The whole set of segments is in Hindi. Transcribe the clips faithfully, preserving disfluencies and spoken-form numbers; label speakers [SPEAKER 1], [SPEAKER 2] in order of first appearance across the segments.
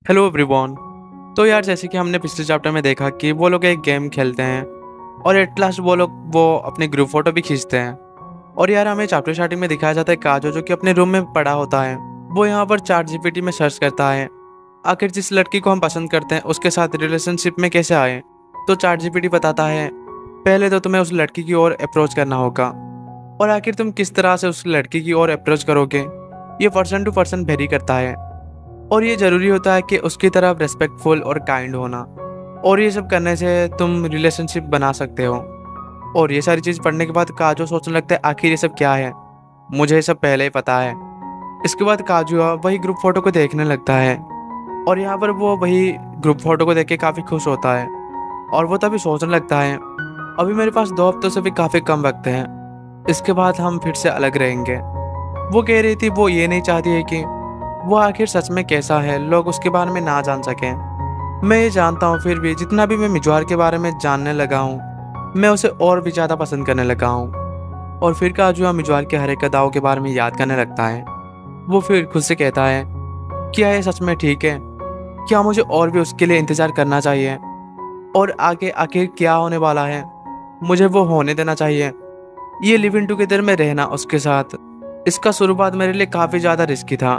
[SPEAKER 1] Hello everyone. तो यार जैसे कि हमने पिछले चैप्टर में देखा कि वो लोग एक गेम खेलते हैं और एट लास्ट वो लोग वो अपने ग्रुप फोटो भी खींचते हैं। और यार हमें चैप्टर स्टार्टिंग में दिखाया जाता है काजो जो कि अपने रूम में पड़ा होता है। वो यहाँ पर चैट जीपीटी में सर्च करता है आखिर जिस लड़की को हम पसंद करते हैं उसके साथ रिलेशनशिप में कैसे आए। तो चैट जीपीटी बताता है पहले तो तुम्हें उस लड़की की ओर अप्रोच करना होगा और आखिर तुम किस तरह से उस लड़की की ओर अप्रोच करोगे ये पर्सन टू पर्सन वेरी करता है। और ये ज़रूरी होता है कि उसकी तरफ रिस्पेक्टफुल और काइंड होना, और ये सब करने से तुम रिलेशनशिप बना सकते हो। और ये सारी चीज़ पढ़ने के बाद काजो सोचने लगता है आखिर ये सब क्या है, मुझे ये सब पहले ही पता है। इसके बाद काजू वही ग्रुप फोटो को देखने लगता है और यहाँ पर वो वही ग्रुप फोटो को देख के काफ़ी खुश होता है। और वो तभी सोचने लगता है अभी मेरे पास दो हफ्तों से भी काफ़ी कम वक्त है, इसके बाद हम फिर से अलग रहेंगे। वो कह रही थी वो ये नहीं चाहती है कि वो आखिर सच में कैसा है लोग उसके बारे में ना जान सकें। मैं ये जानता हूँ फिर भी जितना भी मैं मिजवार के बारे में जानने लगा हूँ मैं उसे और भी ज़्यादा पसंद करने लगा हूँ। और फिर काजुआ मिजवार के हर एक अदाओं के बारे में याद करने लगता है। वो फिर खुद से कहता है क्या ये सच में ठीक है, क्या मुझे और भी उसके लिए इंतज़ार करना चाहिए, और आगे आखिर क्या होने वाला है मुझे वो होने देना चाहिए। ये लिव इन टुगेदर में रहना उसके साथ, इसका शुरुआत मेरे लिए काफ़ी ज़्यादा रिस्की था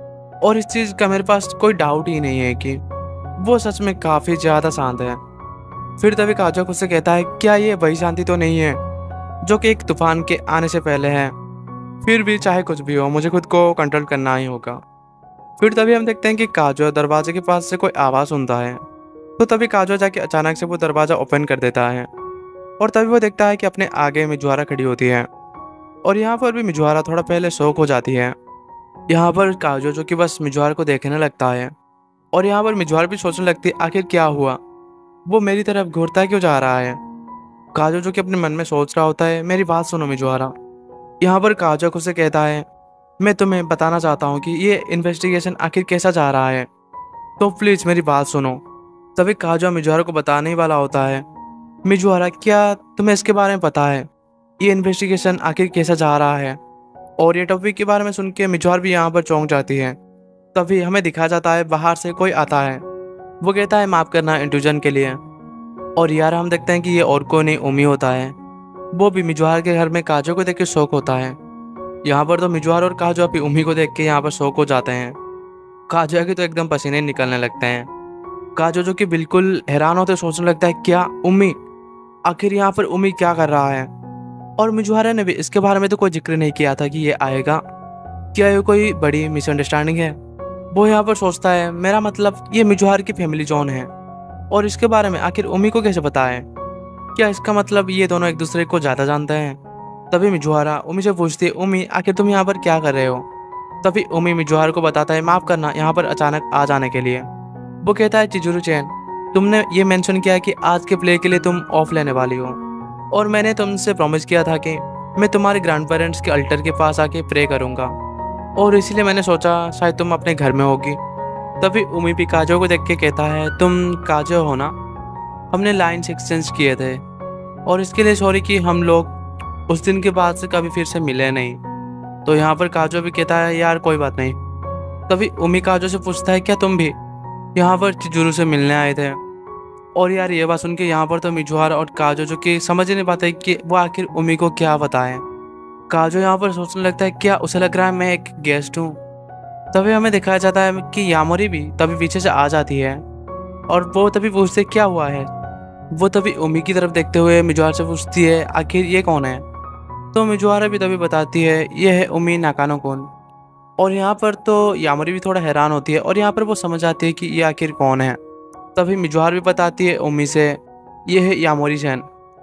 [SPEAKER 1] और इस चीज़ का मेरे पास कोई डाउट ही नहीं है कि वो सच में काफ़ी ज़्यादा शांत है। फिर तभी काजो खुद से कहता है क्या ये वही शांति तो नहीं है जो कि एक तूफान के आने से पहले है। फिर भी चाहे कुछ भी हो मुझे खुद को कंट्रोल करना ही होगा। फिर तभी हम देखते हैं कि काजो दरवाजे के पास से कोई आवाज़ सुनता है। तो तभी काजो जाके अचानक से वो दरवाज़ा ओपन कर देता है और तभी वो देखता है कि अपने आगे मिजुआरा खड़ी होती है। और यहाँ पर भी मिजुआरा थोड़ा पहले शौक हो जाती है। यहाँ पर काजो जो कि बस मिजुआर को देखने लगता है और यहाँ पर मिजुआर भी सोचने लगती है आखिर क्या हुआ, वो मेरी तरफ घूरता क्यों जा रहा है। काजो जो कि अपने मन में सोच रहा होता है मेरी बात सुनो मिजुआरा। यहाँ पर काजो खुद से कहता है मैं तुम्हें बताना चाहता हूँ कि ये इन्वेस्टिगेशन आखिर कैसा जा रहा है, तो प्लीज़ मेरी बात सुनो। तभी काजो मिजुआरा को बताने ही वाला होता है मिजुआरा क्या तुम्हें इसके बारे में पता है ये इन्वेस्टिगेशन आखिर कैसा जा रहा है। और ये टॉपिक के बारे में सुन के मिजवार भी यहाँ पर चौंक जाती है। तभी हमें दिखा जाता है बाहर से कोई आता है। वो कहता है माफ़ करना इंट्रूजन के लिए। और यार हम देखते हैं कि ये और कोई नहीं उमी होता है। वो भी मिजवार के घर में काजो को देख के शौक होता है। यहाँ पर तो मिजवार और काजो अपनी उम्मी को देख के यहाँ पर शौक हो जाते हैं। काजो के तो एकदम पसीने निकलने लगते हैं। काजो जो कि बिल्कुल हैरान होते सोचने लगता है क्या उम्मी, आखिर यहाँ पर उम्मी क्या कर रहा है। और मिजुआरा ने भी इसके बारे में तो कोई जिक्र नहीं किया था कि ये आएगा, क्या ये कोई बड़ी मिसअंडरस्टैंडिंग है। वो यहाँ पर सोचता है मेरा मतलब ये मिजुआर की फैमिली जोन है और इसके बारे में आखिर उमी को कैसे पता है, क्या इसका मतलब ये दोनों एक दूसरे को ज़्यादा जानते हैं। तभी मिजुआरा उमी से पूछती है उमी आखिर तुम यहाँ पर क्या कर रहे हो। तभी उमी मिजुआर को बताता है माफ़ करना यहाँ पर अचानक आ जाने के लिए। वो कहता है चिजुरू चैन तुमने ये मेंशन किया कि आज के प्ले के लिए तुम ऑफ लेने वाली हो और मैंने तुमसे प्रॉमिस किया था कि मैं तुम्हारे ग्रैंड पेरेंट्स के अल्टर के पास आके प्रे करूँगा, और इसीलिए मैंने सोचा शायद तुम अपने घर में होगी। तभी उमी भी काजो को देख के कहता है तुम काजो हो ना, हमने लाइन्स एक्सचेंज किए थे और इसके लिए सॉरी कि हम लोग उस दिन के बाद से कभी फिर से मिले नहीं। तो यहाँ पर काजो भी कहता है यार कोई बात नहीं। तभी उमी काजो से पूछता है क्या तुम भी यहाँ पर चिजुरू से मिलने आए थे। और यार ये बात सुन के यहाँ पर तो मिजुआर और काजो जो कि समझ ही नहीं पाते कि वो आखिर उमी को क्या बताएं। काजो यहाँ पर सोचने लगता है क्या उसे लग रहा है मैं एक गेस्ट हूँ। तभी हमें दिखाया जाता है कि यामोरी भी तभी पीछे से आ जाती है और वो तभी पूछते क्या हुआ है। वो तभी उमी की तरफ देखते हुए मिजुआर से पूछती है आखिर ये कौन है। तो मिजुआर भी तभी बताती है ये है उमी नाकानो कौन। और यहाँ पर तो यामोरी भी थोड़ा हैरान होती है और यहाँ पर वो समझ आती है कि ये आखिर कौन है। तभी मिजुआर भी बताती है उमी से ये है यामोरी चैन,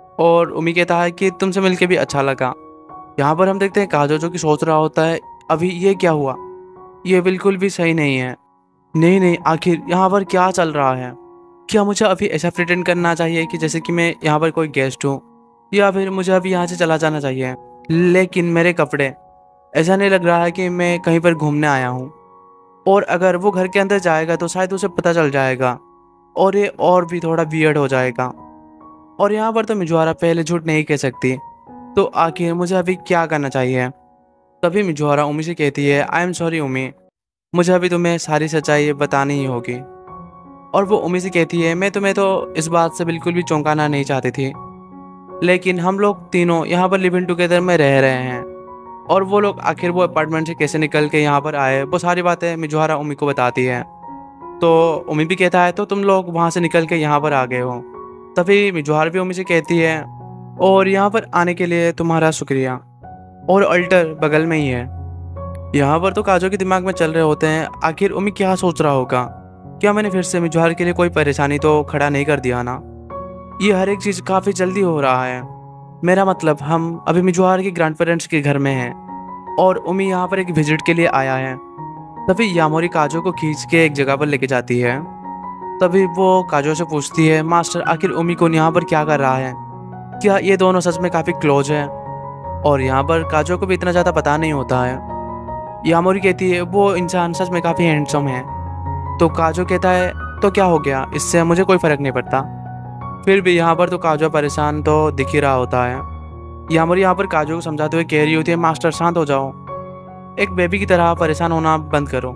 [SPEAKER 1] और उमी कहता है कि तुमसे मिलके भी अच्छा लगा। यहाँ पर हम देखते हैं काजो जो कि सोच रहा होता है अभी ये क्या हुआ, ये बिल्कुल भी सही नहीं है। नहीं नहीं आखिर यहाँ पर क्या चल रहा है, क्या मुझे अभी ऐसा प्रिटेंड करना चाहिए कि जैसे कि मैं यहाँ पर कोई गेस्ट हूँ, या फिर मुझे अभी यहाँ से चला जाना चाहिए। लेकिन मेरे कपड़े, ऐसा नहीं लग रहा है कि मैं कहीं पर घूमने आया हूँ, और अगर वो घर के अंदर जाएगा तो शायद उसे पता चल जाएगा और ये और भी थोड़ा वियर्ड हो जाएगा। और यहाँ पर तो मिजुआरा पहले झूठ नहीं कह सकती, तो आखिर मुझे अभी क्या करना चाहिए। तभी मिजुआरा उमी से कहती है आई एम सॉरी उमी, मुझे अभी तुम्हें सारी सच्चाई बतानी ही होगी। और वो उम्मी से कहती है, मैं तुम्हें तो इस बात से बिल्कुल भी चौंकाना नहीं चाहती थी, लेकिन हम लोग तीनों यहाँ पर लिव इन टुगेदर में रह रहे हैं। और वो लोग आखिर वो अपार्टमेंट से कैसे निकल के यहाँ पर आए, वो सारी बातें मिजुहारा उम्मी को बताती है। तो उम्मी भी कहता है, तो तुम लोग वहाँ से निकल के यहाँ पर आ गए हो। तभी मिजुहारा भी उम्मी से कहती है, और यहाँ पर आने के लिए तुम्हारा शुक्रिया। और अल्टर बगल में ही है। यहाँ पर तो काजो के दिमाग में चल रहे होते हैं, आखिर उम्मी क्या सोच रहा होगा, क्या मैंने फिर से मिजुहार के लिए कोई परेशानी तो खड़ा नहीं कर दिया ना। ये हर एक चीज़ काफ़ी जल्दी हो रहा है। मेरा मतलब हम अभी मिजुहार के ग्रैंड पेरेंट्स के घर में हैं और उम्मी यहाँ पर एक विजिट के लिए आया है। तभी यामोरी काजो को खींच के एक जगह पर लेके जाती है। तभी वो काजो से पूछती है, मास्टर आखिर उम्मी को यहाँ पर क्या कर रहा है, क्या ये दोनों सच में काफ़ी क्लोज है। और यहाँ पर काजो को भी इतना ज़्यादा पता नहीं होता है। यामोरी कहती है, वो इंसान सच में काफ़ी हैंडसम है। तो काजो कहता है, तो क्या हो गया, इससे मुझे कोई फ़र्क नहीं पड़ता। फिर भी यहाँ पर तो काजो परेशान तो दिख ही रहा होता है। यामोरी यहाँ पर काजो को समझाते हुए कह रही होती है, मास्टर शांत हो जाओ, एक बेबी की तरह परेशान होना बंद करो।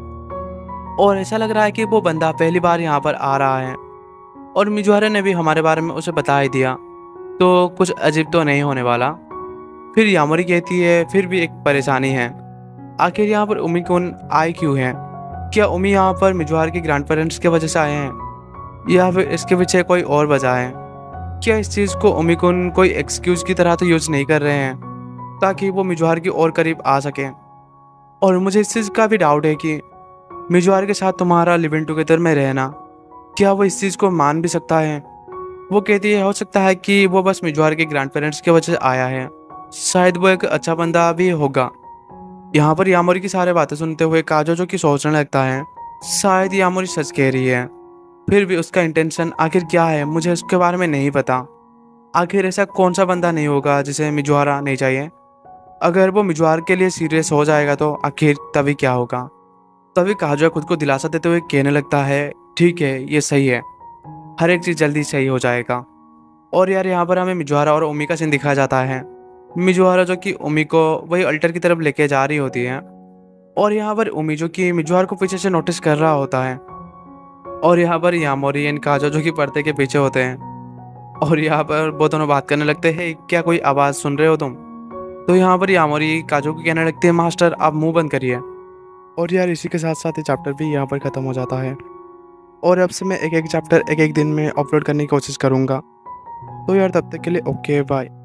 [SPEAKER 1] और ऐसा लग रहा है कि वो बंदा पहली बार यहाँ पर आ रहा है और मिजुहारा ने भी हमारे बारे में उसे बता ही दिया, तो कुछ अजीब तो नहीं होने वाला। फिर यामोरी कहती है, फिर भी एक परेशानी है, आखिर यहाँ पर उम्मी कौन आए क्यों हैं? क्या उम्मी यहाँ पर मिजुहार के ग्रैंड पेरेंट्स की वजह से आए हैं, या फिर इसके पीछे कोई और वजह है? क्या इस चीज़ को उम्मी कौन कोई एक्सक्यूज़ की तरह तो यूज़ नहीं कर रहे हैं ताकि वो मिजुहार के और करीब आ सकें? और मुझे इस चीज़ का भी डाउट है कि मिजुहार के साथ तुम्हारा लिव इन टुगेदर में रहना, क्या वो इस चीज़ को मान भी सकता है? वो कहती है, हो सकता है कि वो बस मिजुहार के ग्रैंड पेरेंट्स की वजह से आया है, शायद वो एक अच्छा बंदा भी होगा। यहाँ पर यामोरी की सारी बातें सुनते हुए काजो जो कि सोचने लगता है, शायद यामोरी सच कह रही है। फिर भी उसका इंटेंशन आखिर क्या है, मुझे उसके बारे में नहीं पता। आखिर ऐसा कौन सा बंदा नहीं होगा जिसे मिजुहारा नहीं चाहिए? अगर वो मिजुहार के लिए सीरियस हो जाएगा तो आखिर तभी क्या होगा? तभी काजो खुद को दिलासा देते हुए कहने लगता है, ठीक है, ये सही है, हर एक चीज़ जल्दी सही हो जाएगा। और यार यहाँ पर हमें मिजुहारा और उम्मी का सीन दिखाया जाता है। मिजुहारा जो कि उम्मी को वही अल्टर की तरफ लेके जा रही होती है, और यहाँ पर उम्मी जो कि मिजुहार को पीछे से नोटिस कर रहा होता है। और यहाँ पर यामोरी एंड काजो जो कि पर्दे के पीछे होते हैं, और यहाँ पर वो दोनों बात करने लगते हैं, क्या कोई आवाज़ सुन रहे हो तुम? तो यहाँ पर यामोरी काजो को कहने लगते हैं, मास्टर आप मुंह बंद करिए। और यार इसी के साथ साथ ये चैप्टर भी यहाँ पर ख़त्म हो जाता है। और अब से मैं एक एक चैप्टर एक एक दिन में अपलोड करने की कोशिश करूँगा। तो यार तब तक के लिए ओके बाय।